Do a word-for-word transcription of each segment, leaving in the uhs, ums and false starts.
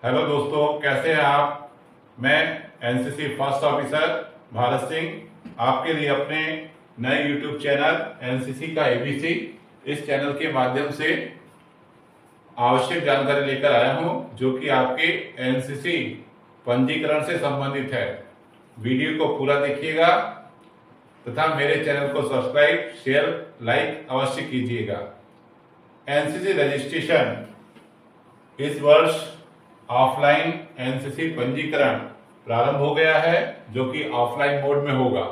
Hello दोस्तों, कैसे हैं आप। मैं NCC first officer Bharat Singh आपके लिए अपने नए यूट्यूब चैनल एनसीसी का एबीसी इस चैनल के माध्यम से आवश्यक जानकारी लेकर आया हूं, जो कि आपके एनसीसी पंजीकरण से संबंधित है। वीडियो को पूरा देखिएगा तथा मेरे चैनल को सब्सक्राइब, शेयर, लाइक अवश्य कीजिएगा। एनसीसी रजिस्ट्रेशन इस वर्ष ऑफलाइन एनसीसी पंजीकरण प्रारंभ हो गया है, जो कि ऑफलाइन मोड में होगा।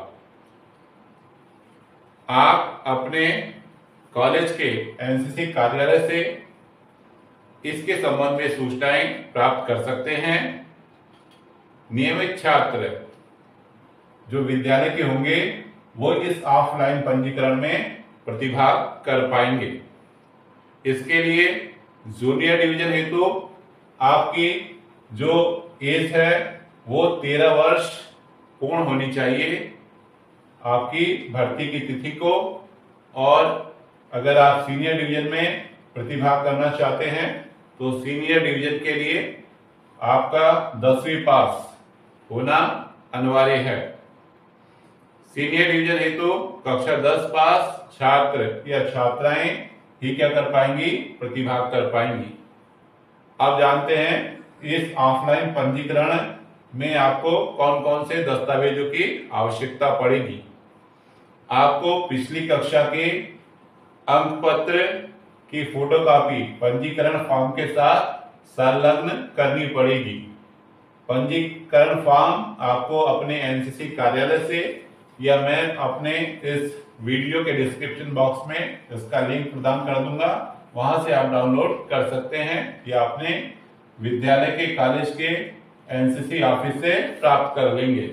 आप अपने कॉलेज के एनसीसी कार्यालय से इसके संबंध में सूचनाएं प्राप्त कर सकते हैं। नियमित छात्र जो विद्यालय के होंगे वो इस ऑफलाइन पंजीकरण में प्रतिभाग कर पाएंगे। इसके लिए जूनियर डिवीजन हेतु आपकी जो एज है वो तेरह वर्ष पूर्ण होनी चाहिए आपकी भर्ती की तिथि को। और अगर आप सीनियर डिवीजन में प्रतिभाग करना चाहते हैं तो सीनियर डिवीजन के लिए आपका दसवीं पास होना अनिवार्य है। सीनियर डिवीजन हेतु कक्षा दस पास छात्र या छात्राएं ही क्या कर पाएंगी, प्रतिभाग कर पाएंगी। आप जानते हैं इस ऑफलाइन पंजीकरण में आपको कौन कौन से दस्तावेजों की आवश्यकता पड़ेगी। आपको पिछली कक्षा के अंक पत्र की फोटोकॉपी पंजीकरण फॉर्म के साथ संलग्न करनी पड़ेगी। पंजीकरण फॉर्म आपको अपने एनसीसी कार्यालय से या मैं अपने इस वीडियो के डिस्क्रिप्शन बॉक्स में इसका लिंक प्रदान कर दूंगा, वहां से आप डाउनलोड कर सकते हैं या अपने विद्यालय के कॉलेज के एनसीसी ऑफिस से प्राप्त कर लेंगे।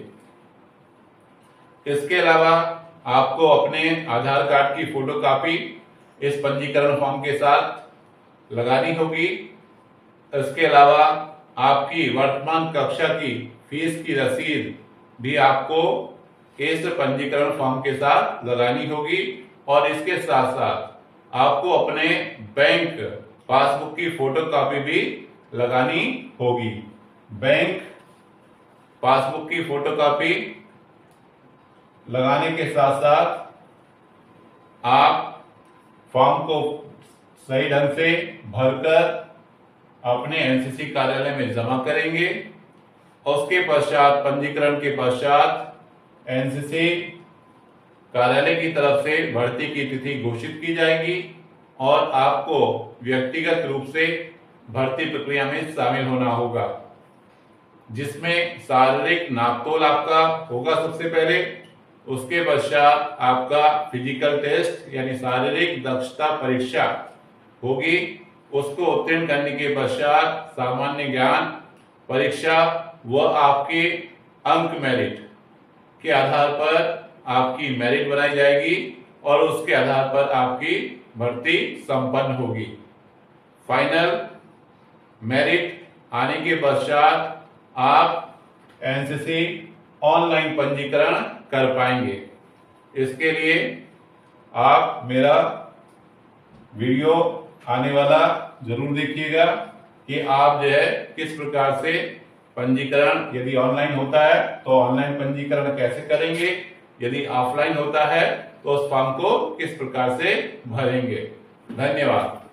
इसके अलावा आपको अपने आधार कार्ड की फोटोकॉपी इस पंजीकरण फॉर्म के साथ लगानी होगी। इसके अलावा आपकी वर्तमान कक्षा की फीस की रसीद भी आपको इस पंजीकरण फॉर्म के साथ लगानी होगी। और इसके साथ साथ आपको अपने बैंक पासबुक की फोटोकॉपी भी लगानी होगी। बैंक पासबुक की फोटोकॉपी लगाने के साथ साथ आप फॉर्म को सही ढंग से भरकर अपने एनसीसी कार्यालय में जमा करेंगे। उसके पश्चात पंजीकरण के पश्चात एनसीसी कार्यालय की तरफ से भर्ती की तिथि घोषित की जाएगी और आपको व्यक्तिगत रूप से भर्ती प्रक्रिया में शामिल होना होगा, जिसमें शारीरिक नापतोल आपका होगा सबसे पहले। उसके पश्चात आपका फिजिकल टेस्ट यानी शारीरिक दक्षता परीक्षा होगी। उसको उत्तीर्ण करने के पश्चात सामान्य ज्ञान परीक्षा व आपके अंक मेरिट के आधार पर आपकी मेरिट बनाई जाएगी और उसके आधार पर आपकी भर्ती संपन्न होगी। फाइनल मेरिट आने के पश्चात आप एनसीसी ऑनलाइन पंजीकरण कर पाएंगे। इसके लिए आप मेरा वीडियो आने वाला जरूर देखिएगा कि आप जो है किस प्रकार से पंजीकरण, यदि ऑनलाइन होता है तो ऑनलाइन पंजीकरण कैसे करेंगे, यदि ऑफलाइन होता है तो उस फॉर्म को किस प्रकार से भरेंगे। धन्यवाद।